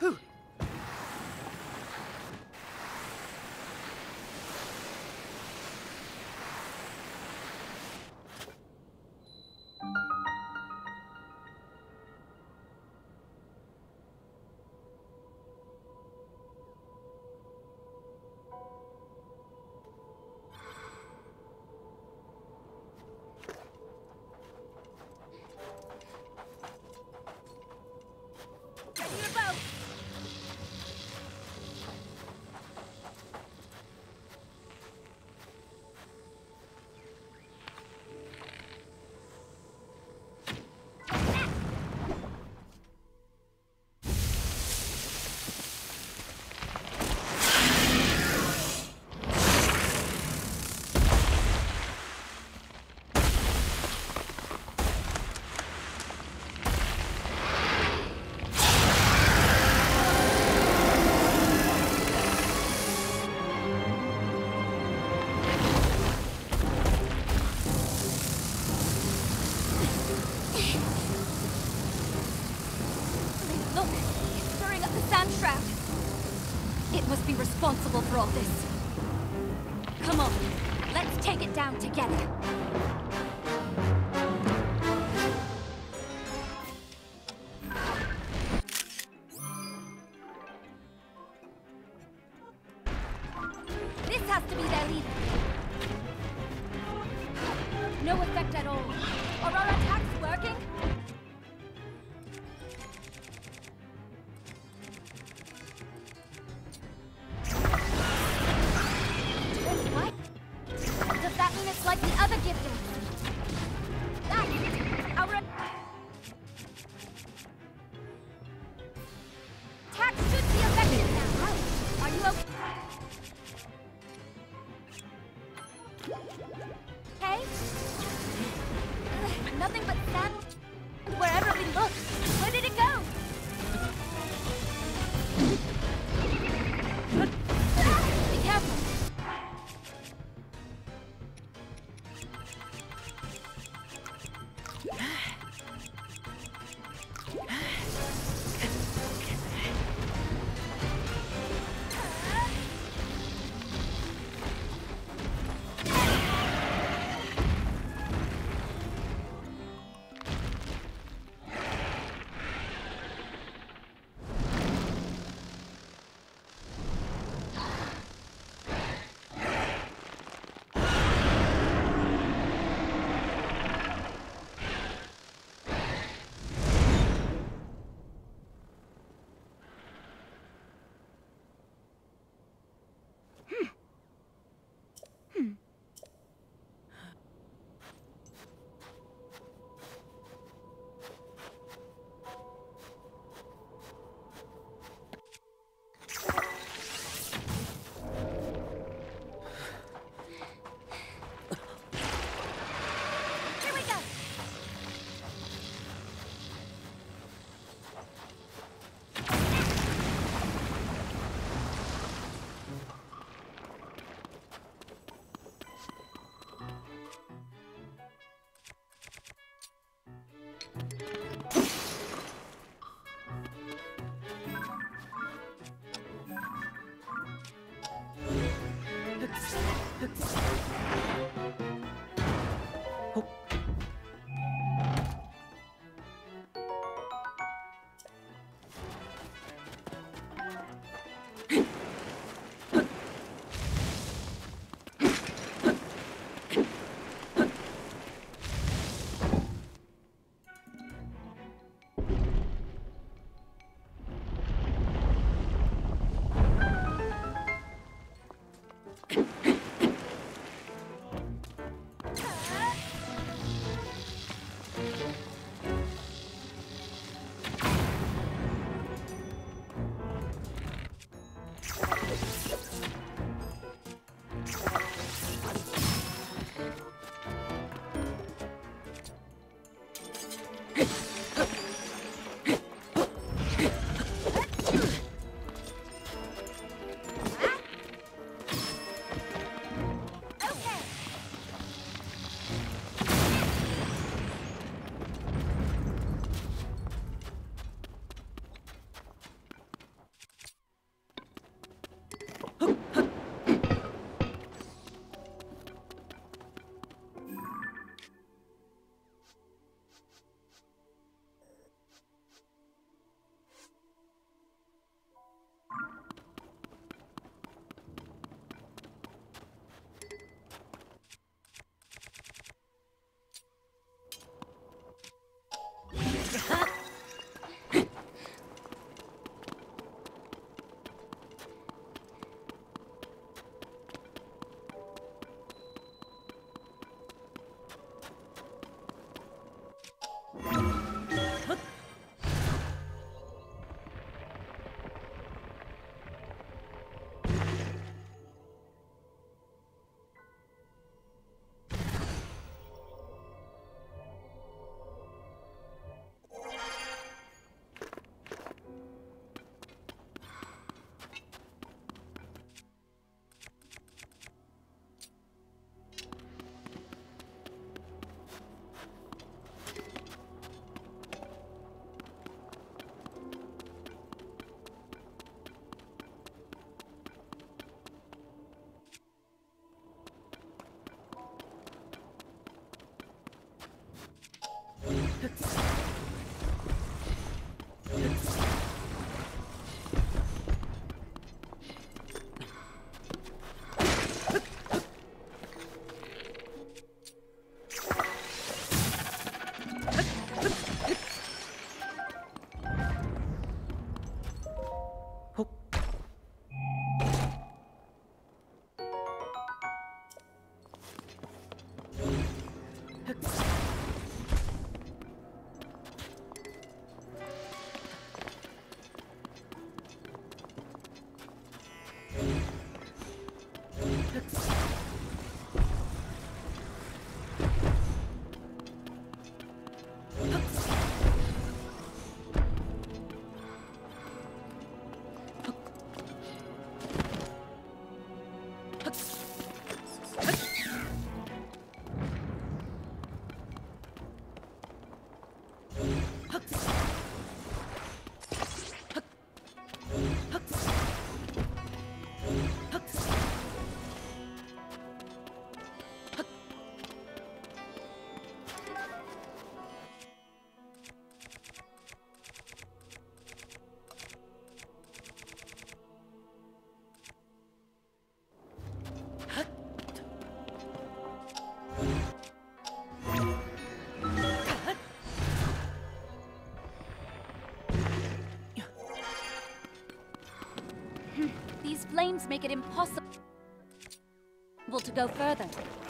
It must be responsible for all this. Come on, let's take it down together. This has to be their leader. No effect at all. Are our attacks working? What? Does that mean it's like the other giftings? That's our attack should be effective now. Are you okay? Nothing but sand wherever we look. Where did it go? Be careful. These flames make it impossible to go further.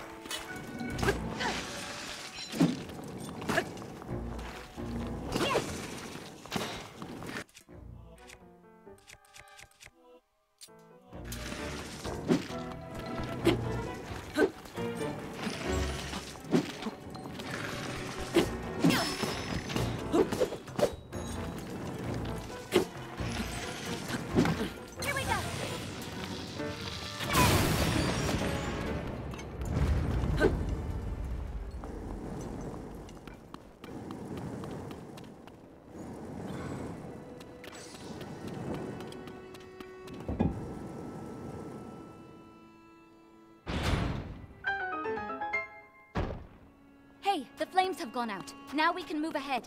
Hey, the flames have gone out. Now we can move ahead.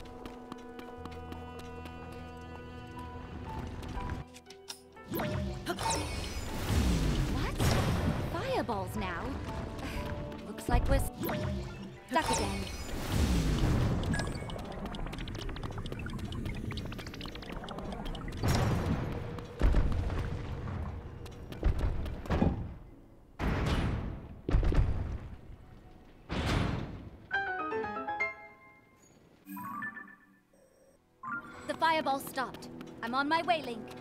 What? Fireballs now? Looks like we're stuck again. The fireball stopped. I'm on my way, Link.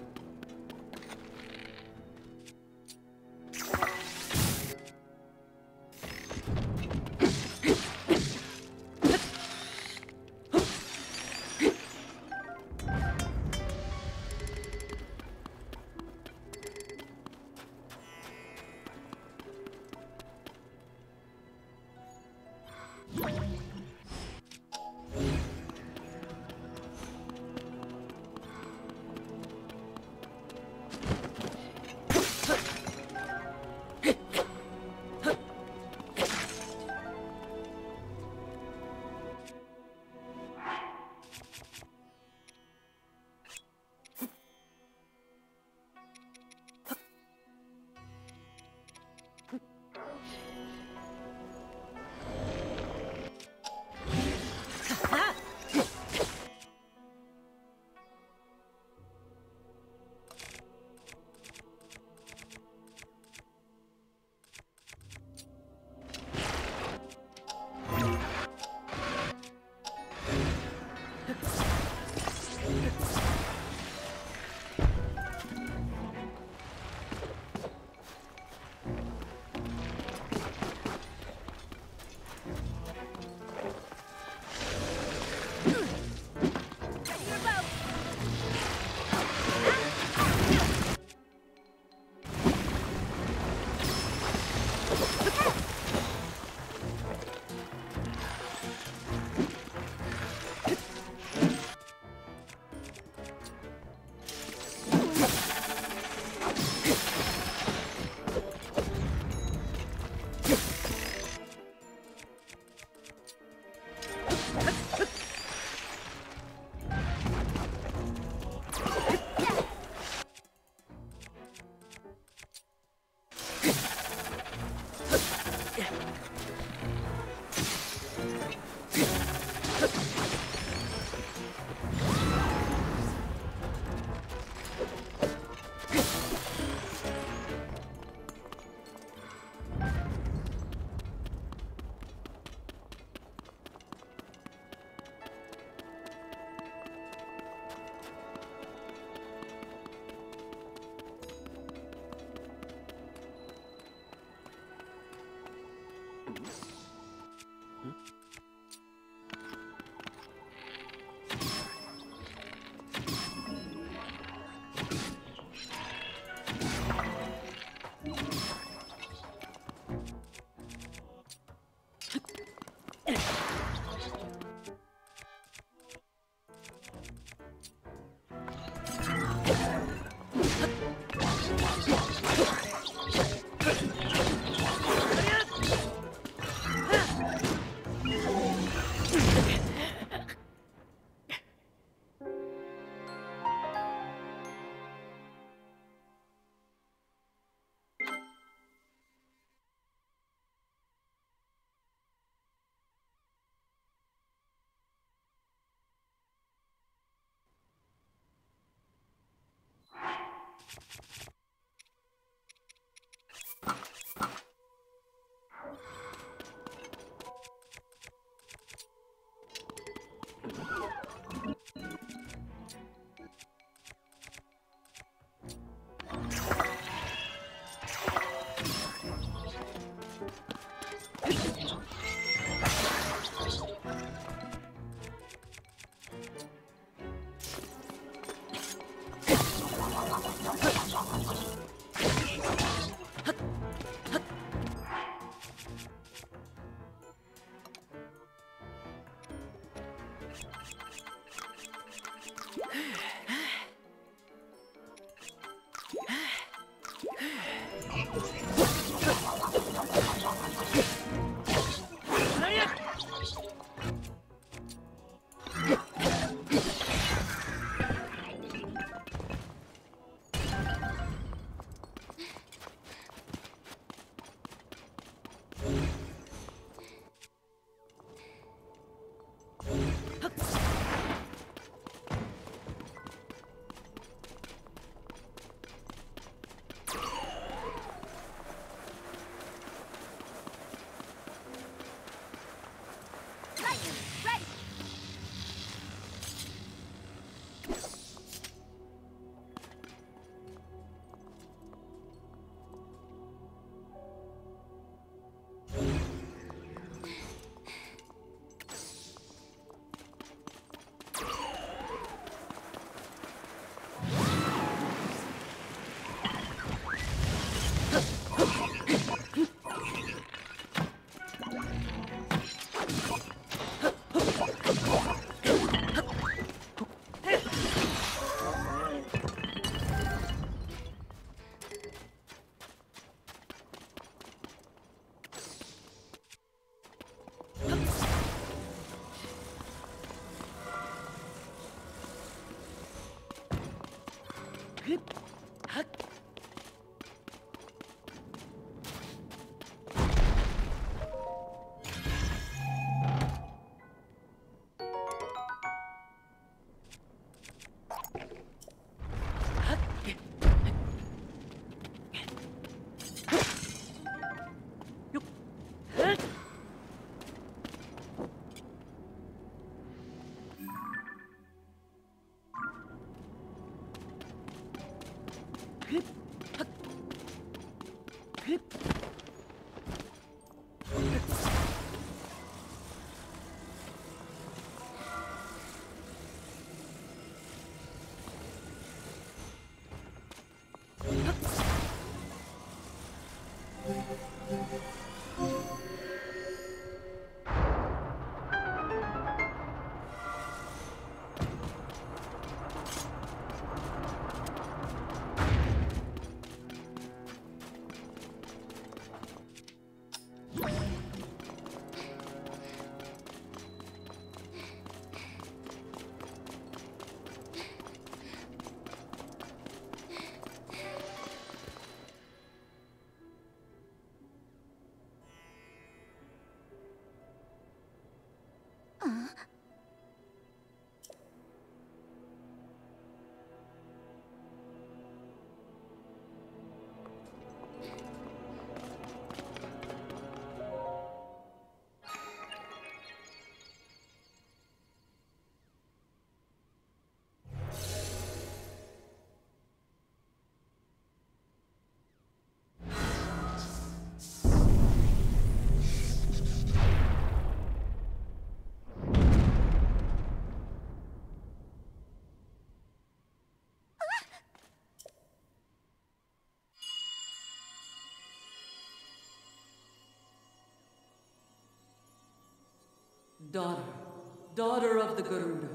Daughter of the Gerudo.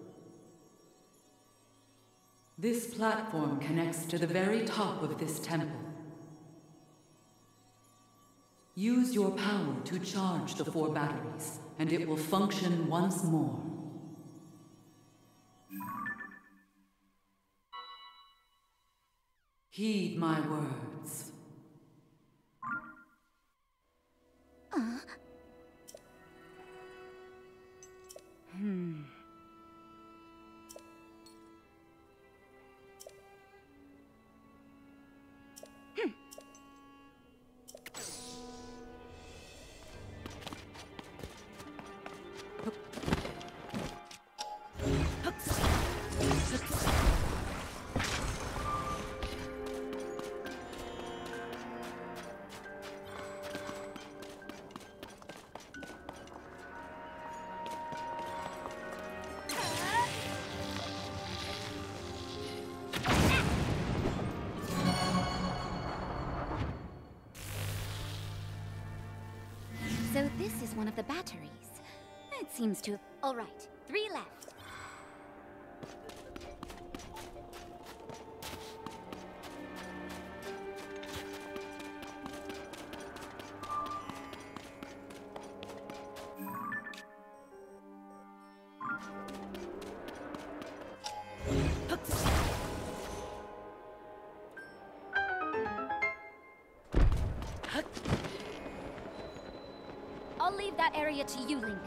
This platform connects to the very top of this temple. Use your power to charge the 4 batteries, and it will function once more. Heed my words. So this is one of the batteries. It seems to... All right, 3 left. I'll leave that area to you, Link.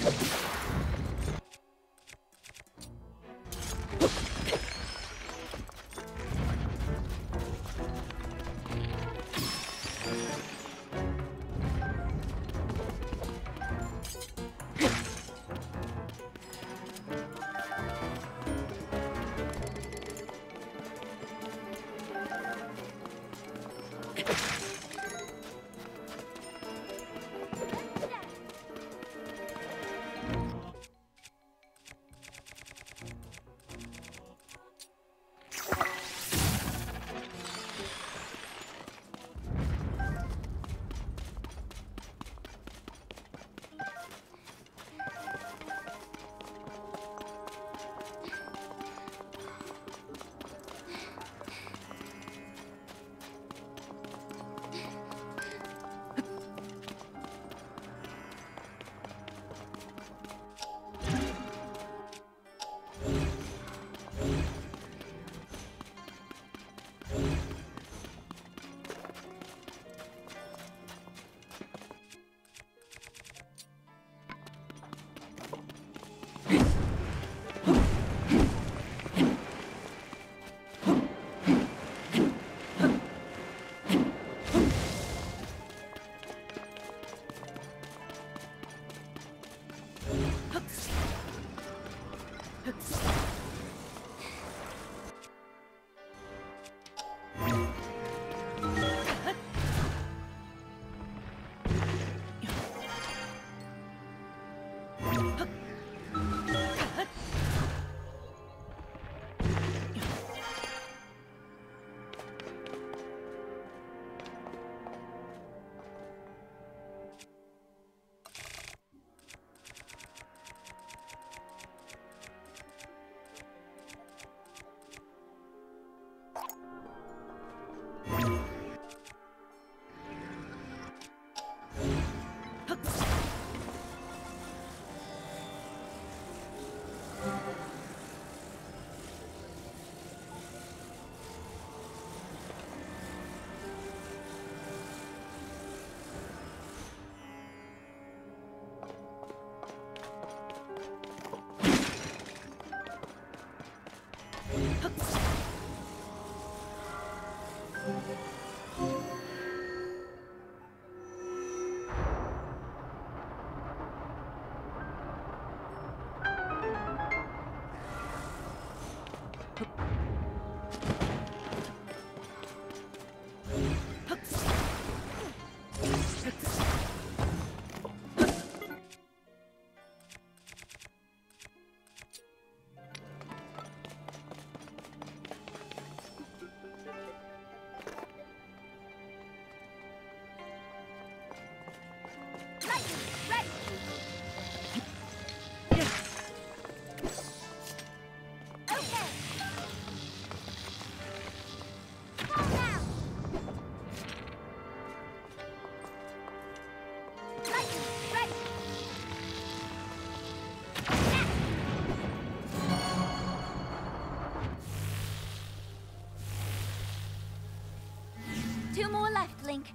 Two more left, Link.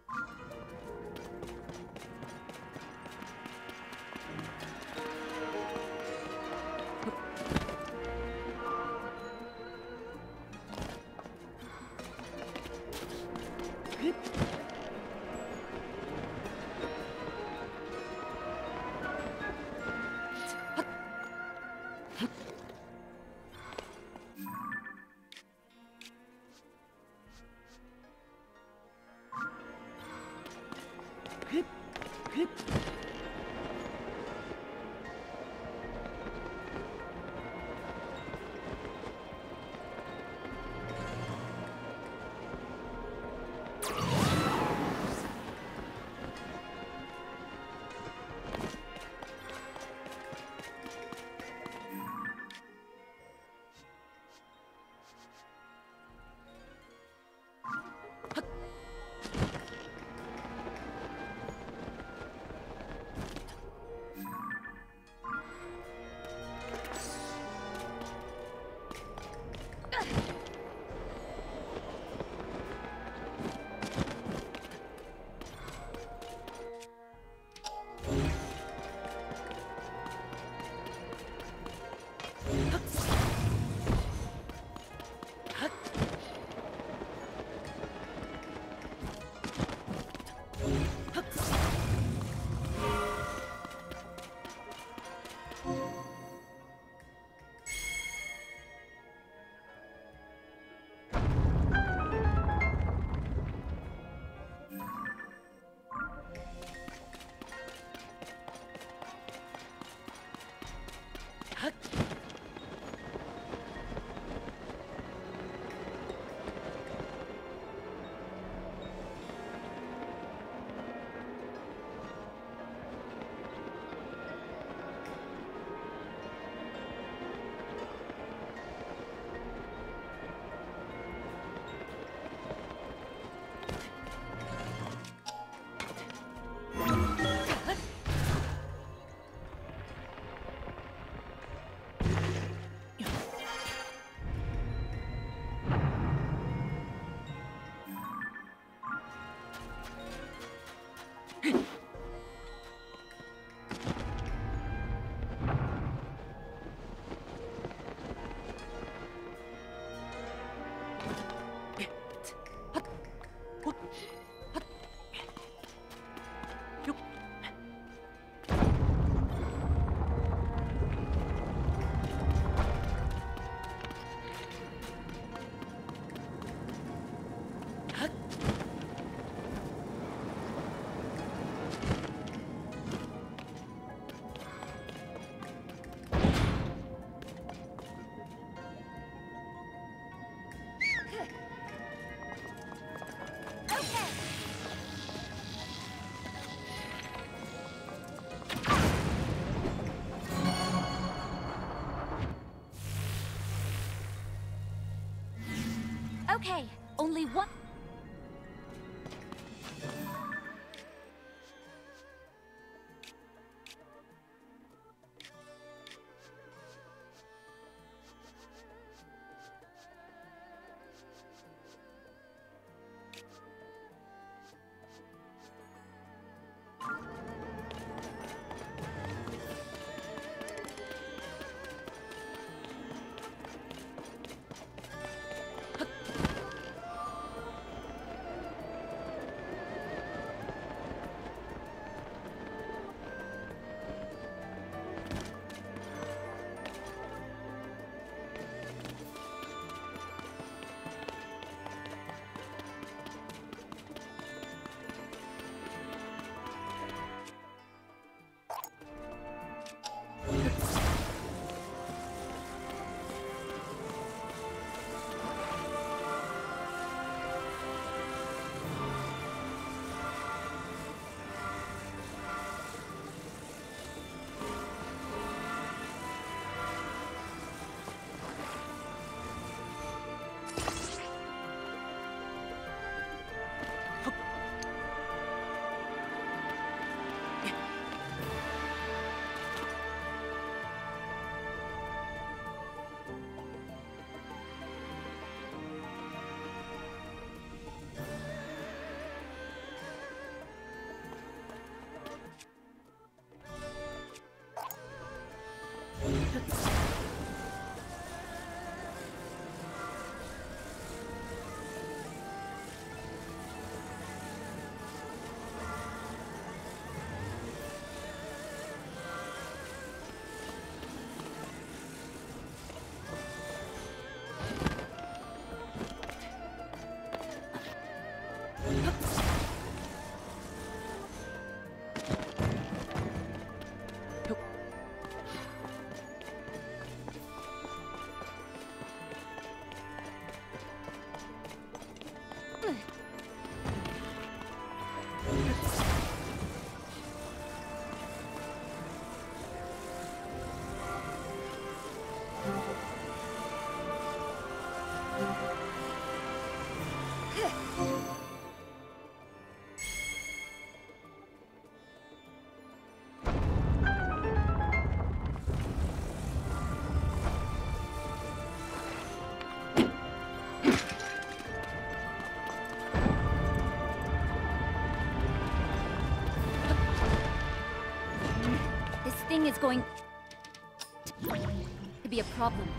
Okay, only one. Is going to be a problem.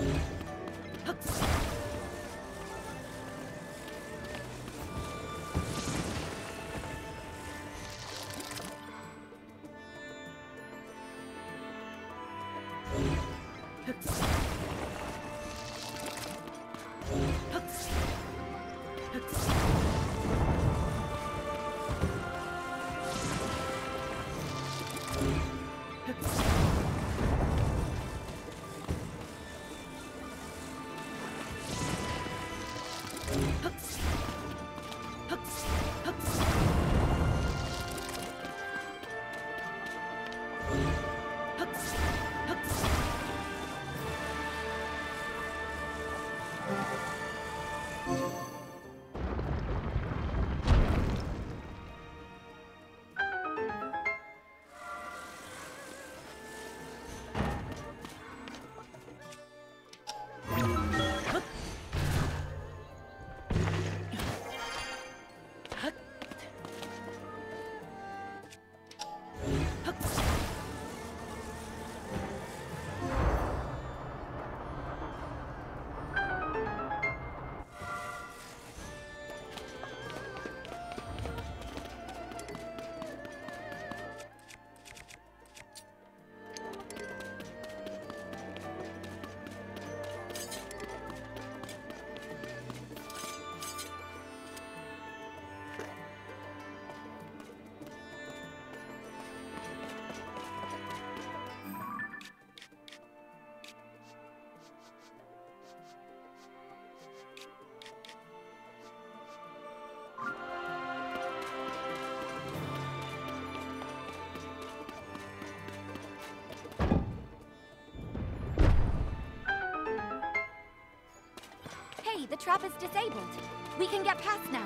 Hey, the trap is disabled. We can get past now.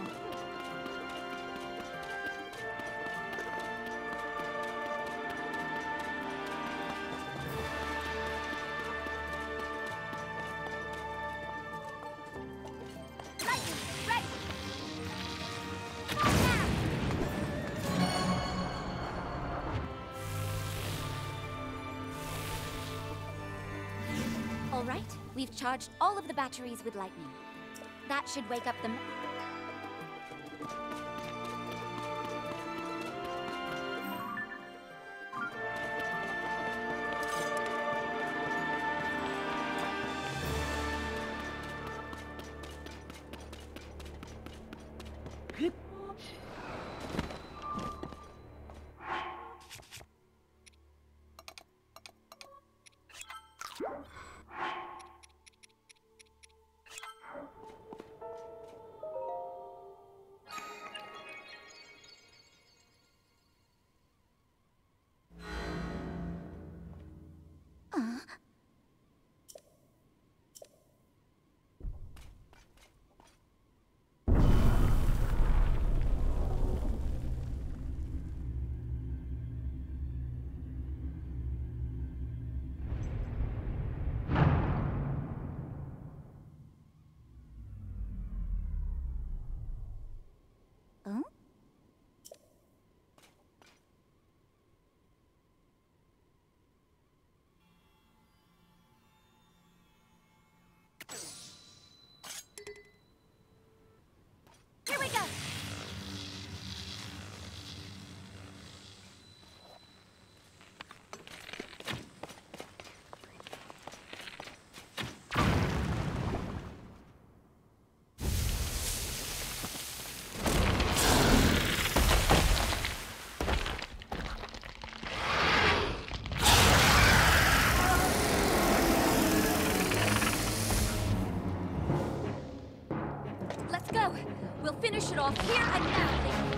Lightning, ready! All right, we've charged all of the batteries with lightning. That should wake up the... Here we go! Let's go! We'll finish it off here and now!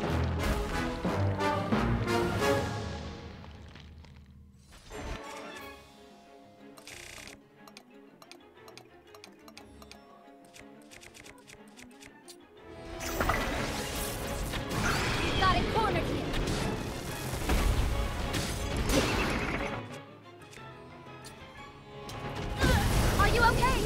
We've got it cornered here! Are you okay?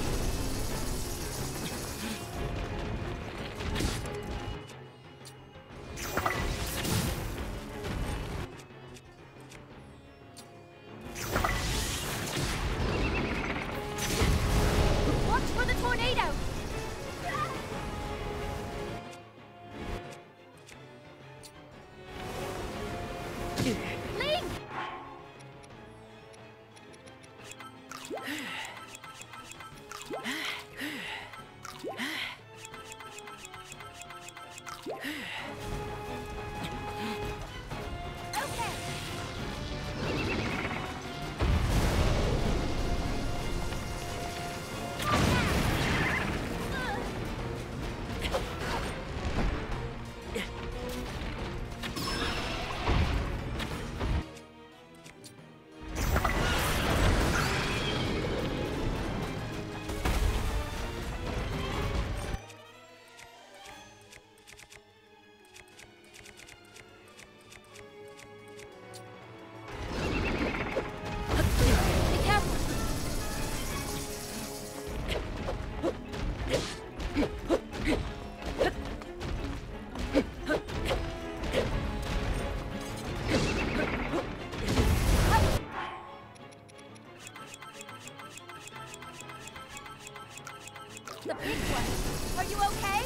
The big one. Are you okay?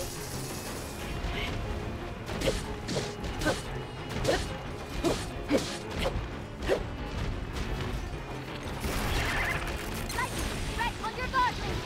Lightning, right on your guard, Link.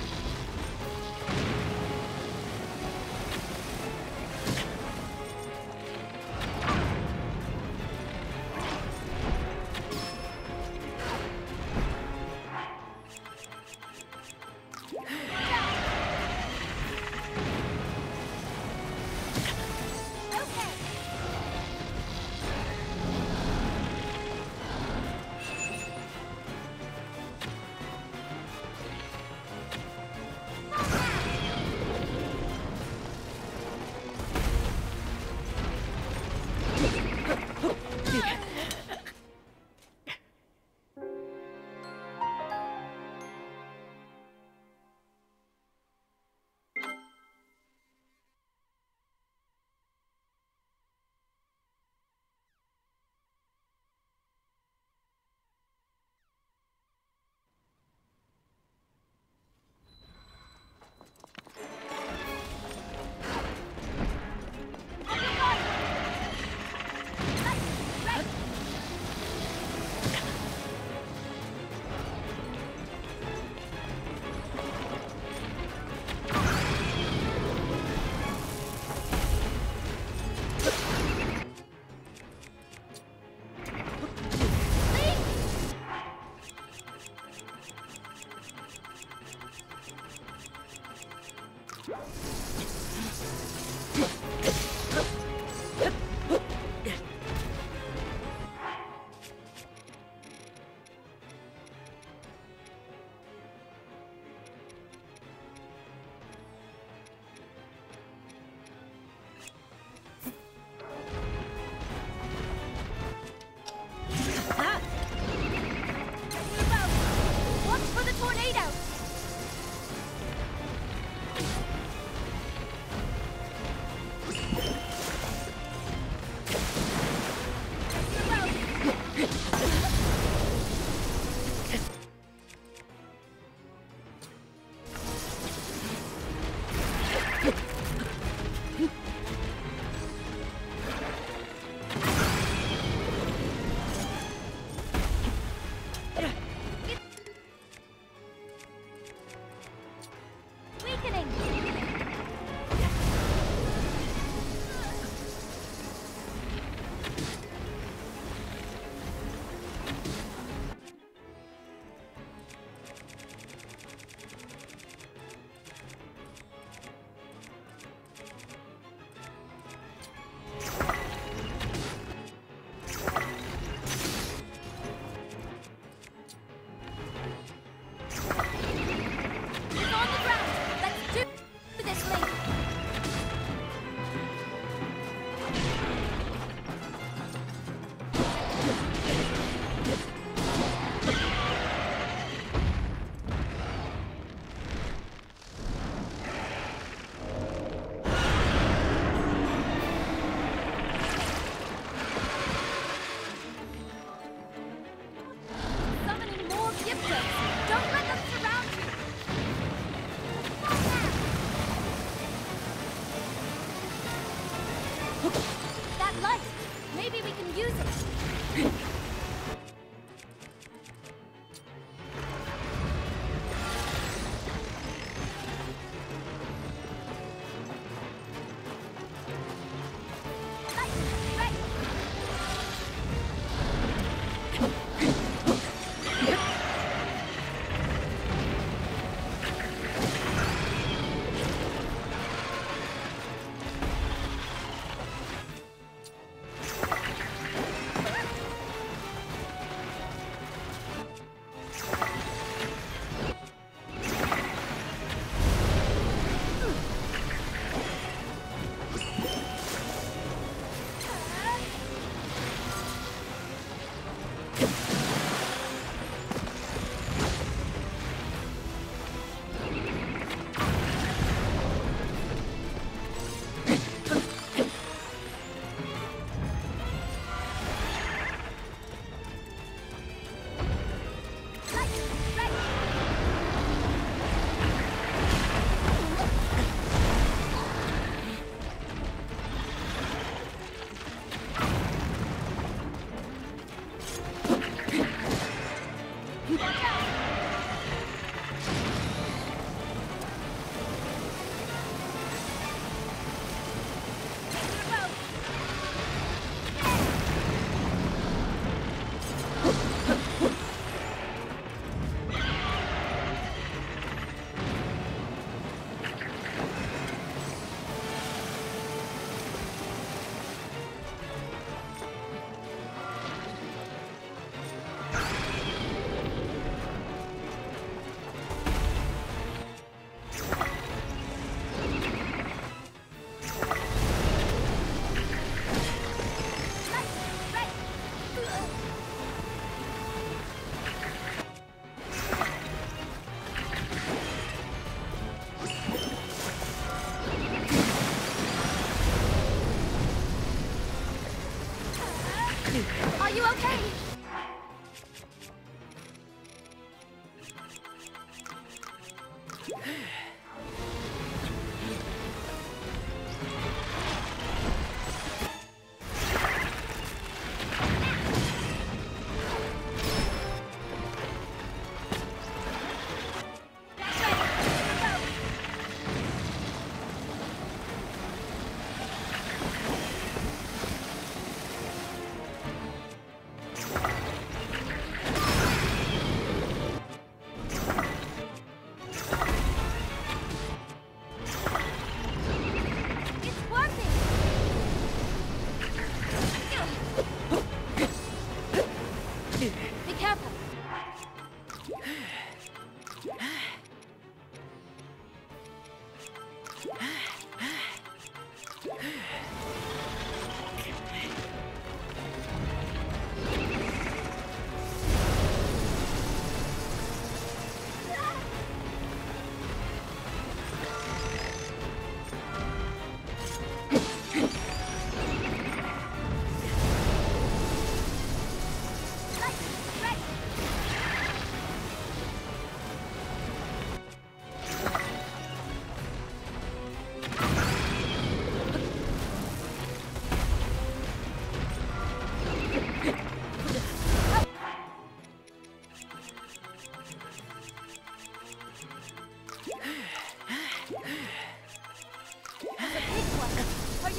Watch for the tornado!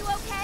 you okay?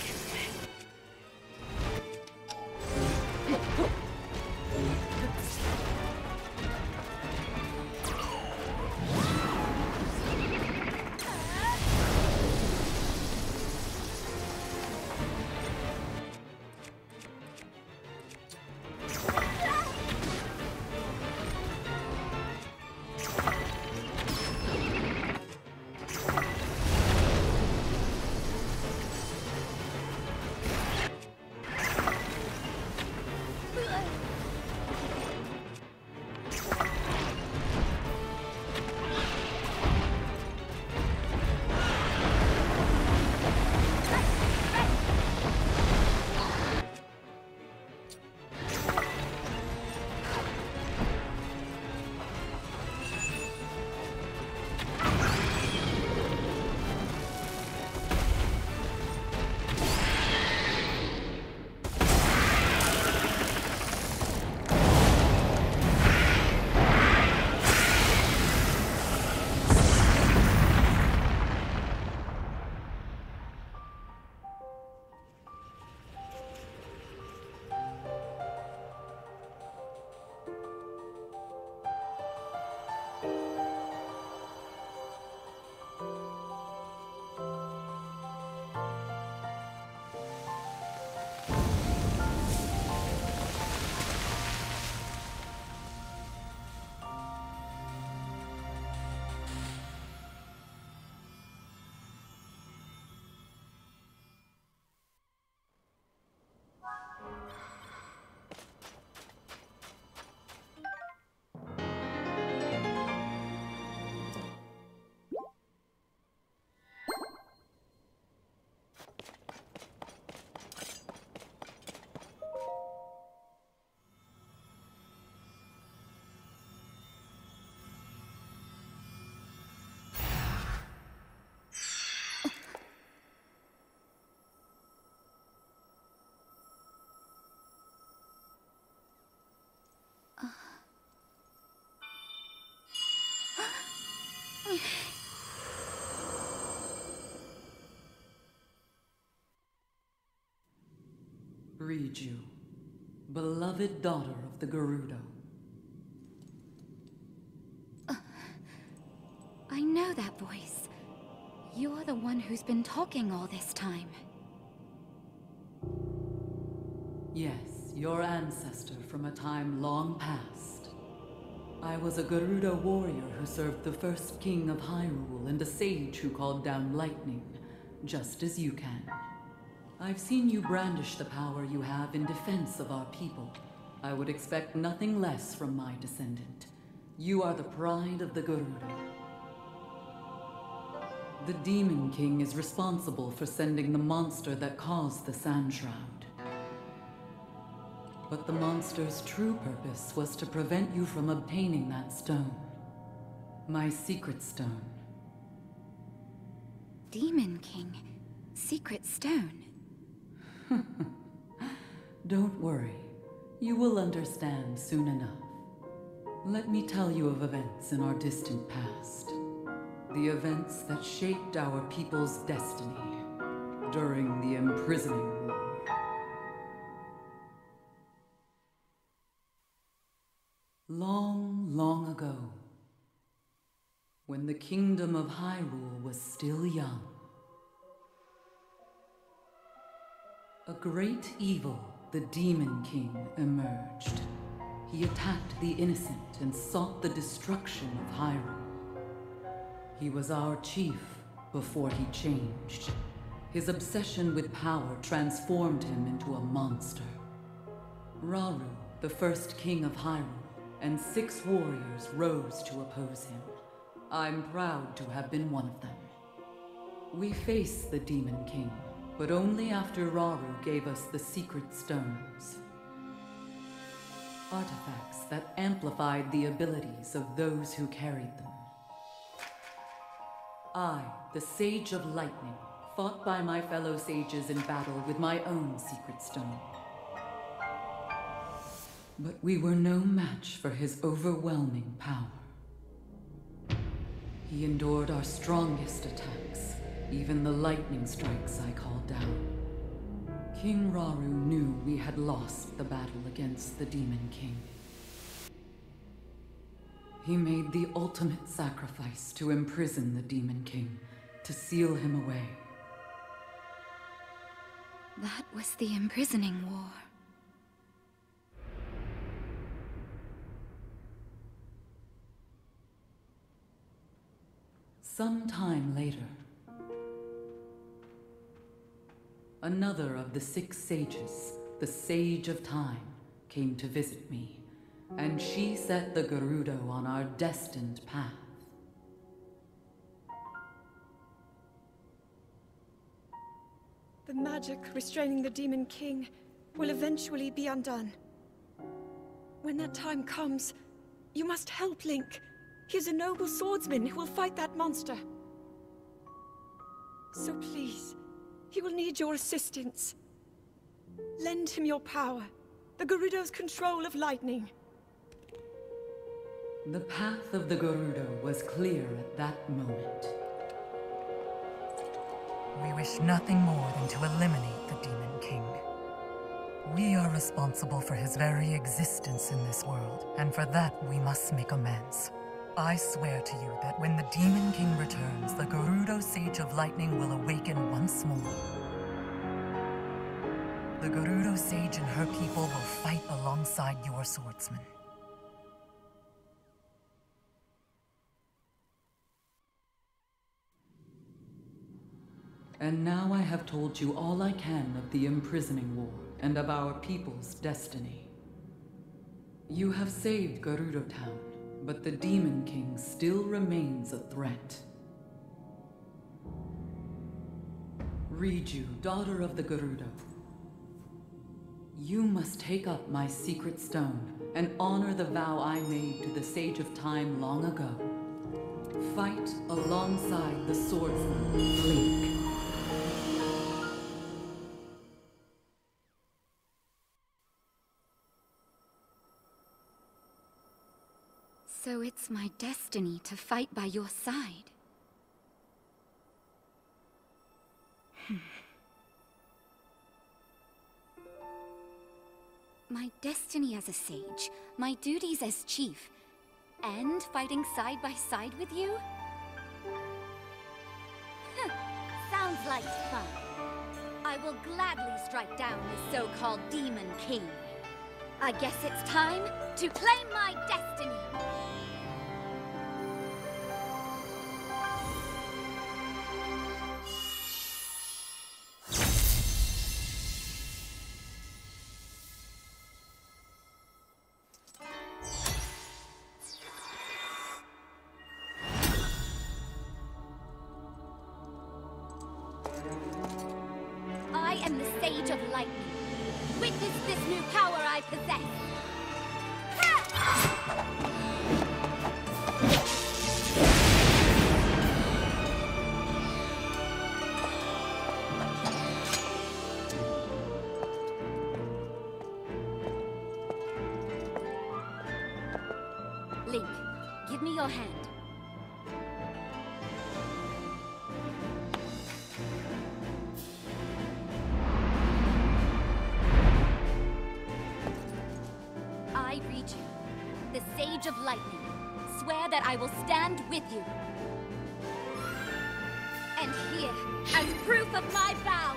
Riju, beloved daughter of the Gerudo. I know that voice. You're the one who's been talking all this time. Yes, your ancestor from a time long past. I was a Gerudo warrior who served the first king of Hyrule and a sage who called down lightning, just as you can. I've seen you brandish the power you have in defense of our people. I would expect nothing less from my descendant. You are the pride of the Gerudo. The Demon King is responsible for sending the monster that caused the Sand Shroud. But the monster's true purpose was to prevent you from obtaining that stone. My secret stone. Demon King? Secret stone? Don't worry. You will understand soon enough. Let me tell you of events in our distant past. The events that shaped our people's destiny during the imprisoning war. Long, long ago, when the kingdom of Hyrule was still young, a great evil, the Demon King, emerged. He attacked the innocent and sought the destruction of Hyrule. He was our chief before he changed. His obsession with power transformed him into a monster. Rauru, the first king of Hyrule, and 6 warriors rose to oppose him. I'm proud to have been one of them. We faced the Demon King, but only after Rauru gave us the secret stones. Artifacts that amplified the abilities of those who carried them. I, the Sage of Lightning, fought by my fellow sages in battle with my own secret stone. But we were no match for his overwhelming power. He endured our strongest attacks, even the lightning strikes I called down. King Rauru knew we had lost the battle against the Demon King. He made the ultimate sacrifice to imprison the Demon King, to seal him away. That was the imprisoning war. Some time later, another of the 6 sages, the Sage of Time, came to visit me, and she set the Gerudo on our destined path. The magic restraining the Demon King will eventually be undone. When that time comes, you must help Link. He is a noble swordsman who will fight that monster. So please, he will need your assistance. Lend him your power, the Gerudo's control of lightning. The path of the Gerudo was clear at that moment. We wish nothing more than to eliminate the Demon King. We are responsible for his very existence in this world, and for that we must make amends. I swear to you that when the Demon King returns, the Gerudo Sage of Lightning will awaken once more. The Gerudo Sage and her people will fight alongside your swordsmen. And now I have told you all I can of the imprisoning war and of our people's destiny. You have saved Gerudo Town, but the Demon King still remains a threat. Riju, daughter of the Gerudo, you must take up my secret stone and honor the vow I made to the Sage of Time long ago. Fight alongside the swordsman, Link. So it's my destiny to fight by your side. My destiny as a sage, my duties as chief, and fighting side by side with you? Sounds like fun. I will gladly strike down the so-called Demon King. I guess it's time to claim my destiny! I am the Sage of Lightning. Witness this new power I possess. Link, give me your hand. I, Riju, the Sage of Lightning, swear that I will stand with you. And here, as proof of my vow,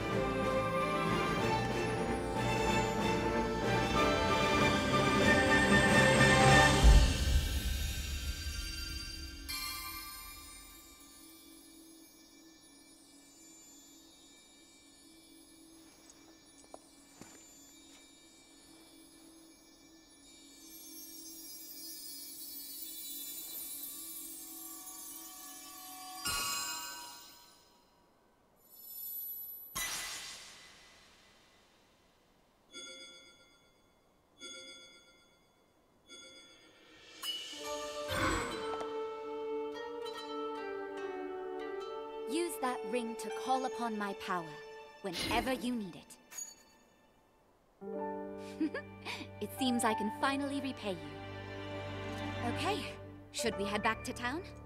use that ring to call upon my power whenever you need it. It seems I can finally repay you. Okay, should we head back to town?